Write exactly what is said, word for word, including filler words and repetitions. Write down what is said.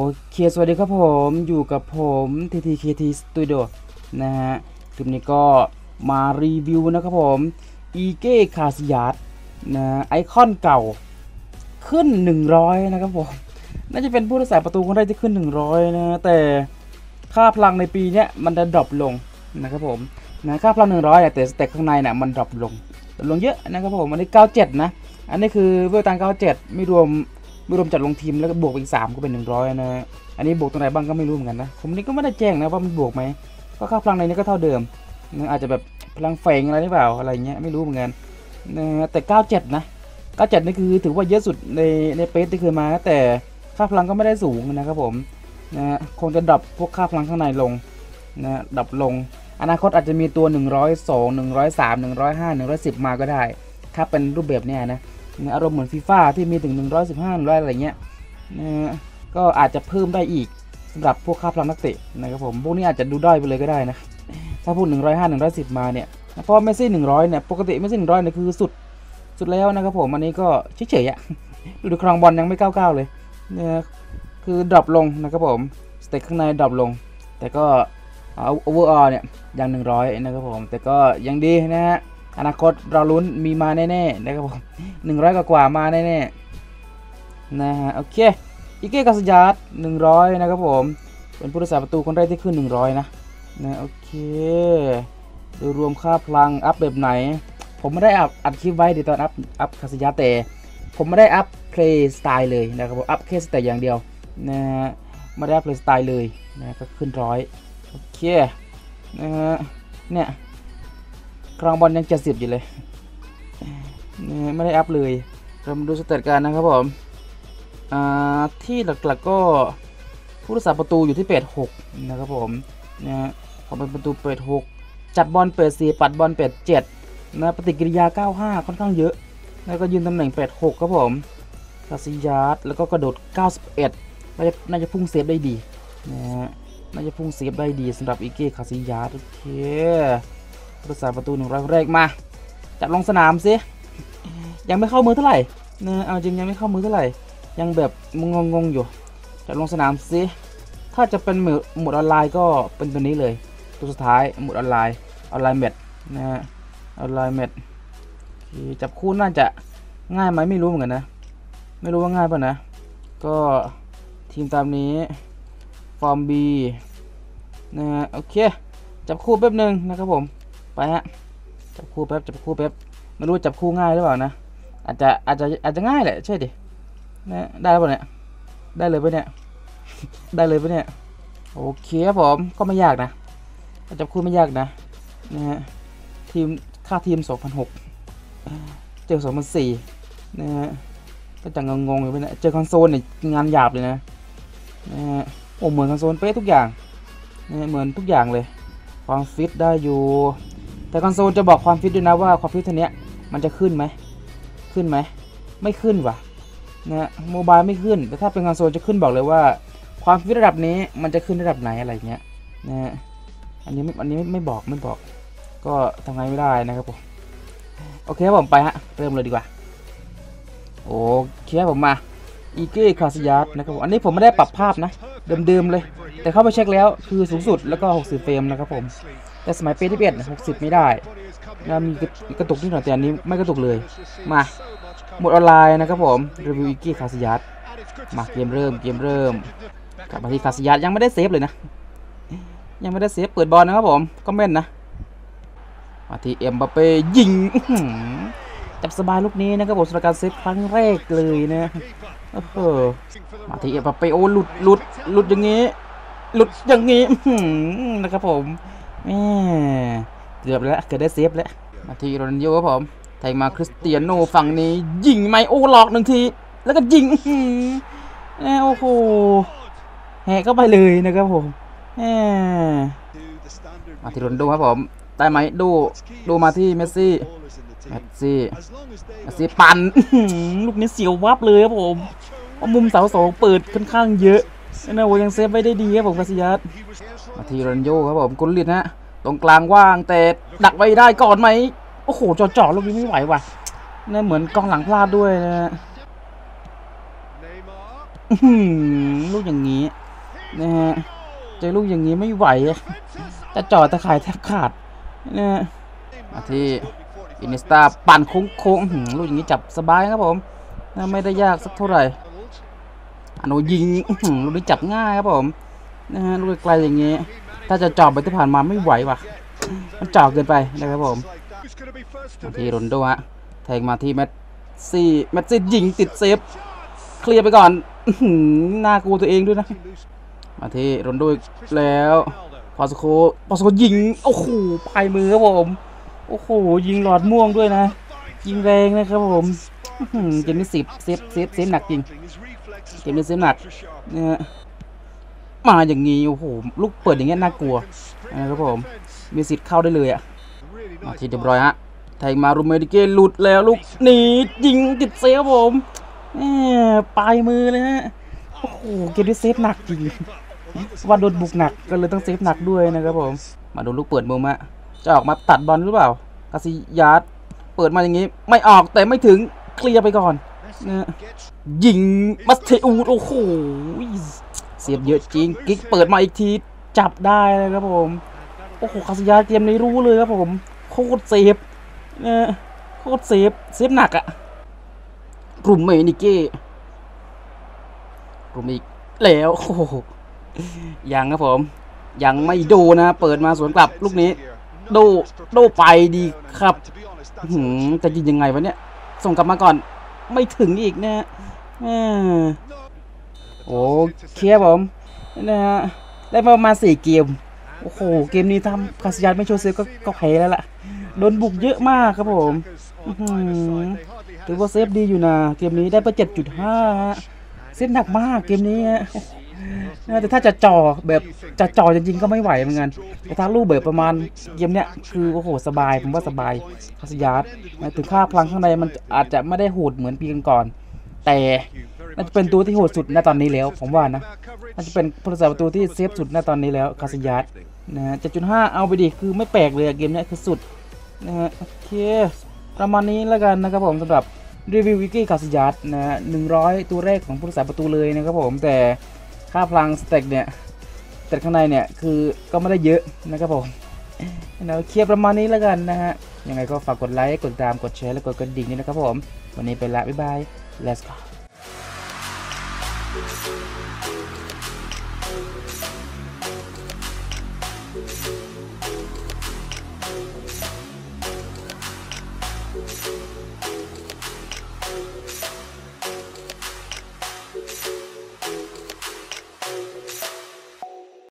เคสวัสดีครับผมอยู่กับผม ที ที เค ที Studio นะฮะคลิปนี้ก็มารีวิวนะครับผมอีเก้คาซิยัสนะไอคอนเก่าขึ้นหนึ่งร้อยนะครับผมน่าจะเป็นผู้รักษาประตูคนแรกที่ขึ้นหนึ่งร้อยนะแต่ค่าพลังในปีนี้มันจะดรอปลงนะครับผมนะค่าพลังหนึ่งร้อยแต่สเต็กข้างในเนี่ยมันดรอปลงลงเยอะนะครับผมอันนี้เก้าสิบเจ็ดนะอันนี้คือเวลตังเก้าสิบเจ็ดไม่รวมไม่รวมจัดลงทีมแล้วก็บวกอีกสามก็เป็นหนึ่งร้อยนะอันนี้บวกตรงไหนบ้างก็ไม่รู้เหมือนกันนะผมนี่ก็ไม่ได้แจ้งนะว่ามันบวกไหมก็ค่าพลังในนี้ก็เท่าเดิมนะอาจจะแบบพลังแฝงอะไรหรือเปล่าอะไรเงี้ยไม่รู้เหมือนกันนะแต่เก้าสิบเจ็ดนะเก้าสิบเจ็ดนี่คือถือว่าเยอะสุดในในเปซที่เคยมาแต่ค่าพลังก็ไม่ได้สูงนะครับผมนะคงจะดรอปพวกค่าพลังข้างในลงนะดรอปลงอนาคตอาจจะมีตัวหนึ่งร้อยสอง หนึ่งร้อยสาม หนึ่งร้อยห้า หนึ่งร้อยสิบมาก็ได้ถ้าเป็นรูปแบบเนี้ยนะอารมณ์เหมือนฟีฟ่าที่มีถึงหนึ่งร้อยสิบห้า หนึ่งร้อยอะไรเงี้ยนะก็อาจจะเพิ่มได้อีกสำหรับพวกค่าพลังนักเตะนะครับผมพวกนี้อาจจะดูด้อยไปเลยก็ได้นะถ้าพูดหนึ่งร้อยห้า หนึ่งร้อยสิบมาเนี่ยเพราะเมสซี่หนึ่งร้อยเนี่ยปกติเมสซี่หนึ่งร้อยเนี่ยคือสุดสุดแล้วนะครับผมอันนี้ก็เฉยๆอ่ะดูดูครองบอลยังไม่ก้าวๆเลยนะคือดรอปลงนะครับผมสเต็กข้างในดรอปลงแต่ก็เอาโอเวอร์ออลเนี่ยอย่างหนึ่งร้อยนะครับผมแต่ก็ยังดีนะฮะอนาคตเราลุ้นมีมาแน่ๆนะครับผมหนึ่งร้อยกว่ามาแน่ๆนะฮะโอเคอีเก้คาซิยัสหนึ่งร้อยนะครับผมเป็นผู้รักษาประตูคนแรกที่ขึ้นหนึ่งร้อยนะนะโอเคโดยรวมค่าพลังอัพแบบไหนผมไม่ได้อัพอัดคลิปไว้ในตอนอัพอัพคาซิยัสแต่ผมไม่ได้อัพเพลย์สไตล์เลยนะครับผมอัพแค่สเตตอย่างเดียวนะฮะไม่ได้อัพเพลย์สไตล์เลยนะก็ขึ้นร้อยโอเคนะฮะเนี่ยครองบอลยังเจ็ดสิบอยู่เลยไม่ได้อัพเลยเรามาดูสเตตกันนะครับผมที่หลักๆก็ผู้รักษาประตูอยู่ที่เปดหกนะครับผมนะฮะผมเป็นประตูเปดหกจัดบอลเปดสี่ปัดบอลเปดเจ็ดนะปฏิกิริยาเก้าห้าค่อนข้างเยอะแล้วก็ยืนตำแหน่งเปดหกครับผมคาซิยัสแล้วก็กระโดดเก้าสิบเอ็ดน่าจะน่าจะพุ่งเซฟได้ดีนะฮะน่าจะพุ่งเซฟได้ดีสำหรับอีเก้คาซิยัสโอเครักษาประตูหนึ่งร้อยแรกมาจัดลงสนามสิยังไม่เข้ามือเท่าไหร่นะเอาจริงยังไม่เข้ามือเท่าไหร่ยังแบบงงๆอยู่จัดลงสนามสิถ้าจะเป็นหมดออนไลน์ก็เป็นตัวนี้เลยตัวสุดท้ายหมดออนไลน์ออนไลน์แมตช์นะฮะออนไลน์แมตช์จับคู่น่าจะง่ายไหมไม่รู้เหมือนกันนะไม่รู้ว่าง่ายป่ะนะก็ทีมตามนี้ฟอร์ม B นะฮะโอเคจับคู่แป๊บนึงนะครับผมไปฮะจับคู่แป๊บจับคู่แป๊บไม่รู้จับคู่ง่ายหรือเปล่านะอาจจะอาจจะอาจจะง่ายแหละใช่ดินะได้แล้วป่ะเนี่ยได้เลยป่ะเนี่ยได้เลยป่ะเนี่ยโอเคครับผมก็ไม่ยากนะจับคู่ไม่ยากนะนะฮะทีมค่าทีม สองพันหก เจอ สองพันสี่ นะฮะก็จะงงๆอยู่ไปนะเจอคอนโซลเนี่ยงานหยาบเลยนะนะฮะโอ้เหมือนคอนโซลเป๊ะทุกอย่างนะเหมือนทุกอย่างเลยความฟิตได้อยู่แต่คอนโซลจะบอกความฟิตด้วยนะว่าความฟิตเท่านี้มันจะขึ้นไหมขึ้นไหมไม่ขึ้นว่ะนะโมบายไม่ขึ้นแต่ถ้าเป็นคอนโซลจะขึ้นบอกเลยว่าความฟิตระดับนี้มันจะขึ้นระดับไหนอะไรเงี้ยนะฮะอันนี้อันนี้ไม่บอกไม่บอกก็ทำไงไม่ได้นะครับผมโอเคผมไปฮะเริ่มเลยดีกว่าโอเคผมมาอีเก้คาซิยัสนะครับผมอันนี้ผมไม่ได้ปรับภาพนะเดิมๆเลยแต่เข้าไปเช็คแล้วคือสูงสุดแล้วก็หกสิบเฟรมนะครับผมแต่สมัยปีที่เอ็ดหกสิบไม่ได้นะมีกระตุกนิดหน่อยแต่อันนี้ไม่กระตุกเลยมาหมดออนไลน์นะครับผมรีวิวอีเก้คาซิยัสมาเกมเริ่มเกมเริ่มกลับมาที่คาซิยัสยังไม่ได้เซฟเลยนะยังไม่ได้เซฟเปิดบอลนะครับผมก็เม่นนะมาที่เอ็มบัปเป้ยิงจับสบายลูกนี้นะครับผมสำหรับการเซฟครั้งแรกเลยนะเออมาที่เอ็มบัปเป้โอ้หลุดหลุดหลุดอย่างงี้หลุดอย่างงี้นะครับผมแม่เกือบแล้วเกือบได้เซฟแล้วมาที่โรนัลโญ่ครับผมแทงมาคริสเตียโน่ฝั่งนี้ยิงไหมโอ้หลอกหนึ่งทีแล้วก็ยิงโอ้โหแหกเข้าไปเลยนะครับผมมาที่โรนัลโญ่ครับผมได้ไหมดูดูมาที่เมสซี่เมสซี่เมสซี่ปั่นลูกนี้เสียววับเลยครับผมมุมเสาสองเปิดค่อนข้างเยอะนะโวยังเซฟไว้ได้ดีครับผมคาซิยัสมาที่โรนัลโญ่ครับผมกุลลิตนะตรงกลางว่างแต่ดักไว้ได้ก่อนไหมโอ้โหจ่อๆลูกนี้ไม่ไหวว่ะนี่เหมือนกองหลังพลาดด้วยนะลูกอย่างนี้นะฮะเจอลูกอย่างนี้ไม่ไหวจะจ่อตะข่ายแทบขาดนะฮะมาที่อินิสตาปั่นโค้งๆลูกอย่างนี้จับสบายครับผมไม่ได้ยากสักเท่าไหร่อนุยิงลูกนี้จับง่ายครับผมนะฮะลูกไกลอย่างนี้ถ้าจะจ่อไปที่ผ่านมาไม่ไหวว่ะมันจ่อเกินไปนะครับผมมาที่โรนโดฮะแทงมาที่แมตซี่แมตซี่ยิงติดเซฟเคลียร์ไปก่อนน่ากลัวตัวเองด้วยนะมาที่โรนโดแล้วพอสโคพอสโคยิงโอ้โหปลายมือครับผมโอ้โหยิงหลอดม่วงด้วยนะยิงแรงนะครับผมเกมนี้สิบเซฟเซฟเซฟหนักจริงเกมนี้เซฟหนักเนี่ยมาอย่างนี้โอ้โหลูกเปิดอย่างเงี้ยน่ากลัวนะครับผมมีสิทธิ์เข้าได้เลยอ่ะมาที่เดบรอยฮะแทงมารูเมดิเกหลุดแล้วลูกหนียิงติดเซฟผมปลายมือเลยฮะโอ้โหเกมนี้เซฟหนักจริงว่าโดนบุกหนักก็เลยต้องเซฟหนักด้วยนะครับผมมาดูลูกเปิดมุมฮะจะออกมาตัดบอลหรือเปล่ากาซิยาสเปิดมาอย่างนี้ไม่ออกแต่ไม่ถึงเคลียร์ไปก่อนนะยิงมัสเทอูดโอ้โหเสียบเยอะจริงกิ๊กเปิดมาอีกทีจับได้เลยครับผมโอ้โหคาซิยาสเกมนี้รู้เลยครับผมโคตรเซฟนะโคตรเซฟเซฟหนักอะรุมเมนิเก้รุมอีกแล้วโอ้โหยังครับผมยังไม่โดนะเปิดมาสวนกลับลูกนี้โดโดไปดีครับหืมจะยิงยังไงวะเนี่ยส่งกลับมาก่อนไม่ถึงอีกนะโอ้เคลียร์ผมนะฮะได้ประมาณสี่เกมโอ้โหเกมนี้ทำคาซิยาสไม่โชว์เซฟก็ก็แพ้แล้วล่ะโดนบุกเยอะมากครับผมถือว่าเซฟดีอยู่นะเกมนี้ได้ไป เจ็ดจุดห้า เซฟหนักมากเกมนี้แต่ถ้าจะจ่อแบบจะจ่อจริงๆก็ไม่ไหวเหมือนกันแต่ถ้าลูกแบบประมาณเกมเนี้ยคือโอ้โหสบายผมว่าสบายคาซิยาสถึงค่าพลังข้างในมันอาจจะไม่ได้โหดเหมือนปีก่อนแต่น่าจะเป็นตัวที่โหดสุดณตอนนี้แล้วผมว่านะน่าจะเป็นผู้รักษาประตูที่เซฟสุดณตอนนี้แล้วคาซิยาสนะฮะ เจ็ดจุดห้า เอาไปดิคือไม่แปลกเลยเกมนี้คือสุดนะฮะโอเคประมาณนี้แล้วกันนะครับผมสำหรับรีวิววิกกี้คาซิยาสนะฮะหนึ่งร้อยตัวแรกของผู้รักษาประตูเลยนะครับผมแต่ค่าพลังสเต็กเนี่ยแต่ข้างในเนี่ยคือก็ไม่ได้เยอะนะครับผมนะเคลียร์ประมาณนี้แล้วกันนะฮะยังไงก็ฝากกดไลค์กดติดตามกดแชร์และกดกระดิ่งด้วยนะครับผมวันนี้ไปละบ๊ายบาย let's go you